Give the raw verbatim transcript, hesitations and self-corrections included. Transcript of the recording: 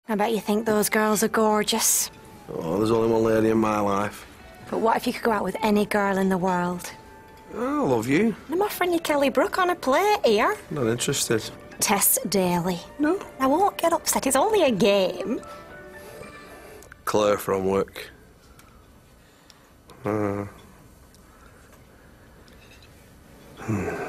I bet you think those girls are gorgeous. Oh, there's only one lady in my life. But what if you could go out with any girl in the world? Oh, I love you. I'm offering you Kelly Brook on a plate here. Not interested. Tess Daly. No. I won't get upset, it's only a game. Claire from work. Uh. Hmm.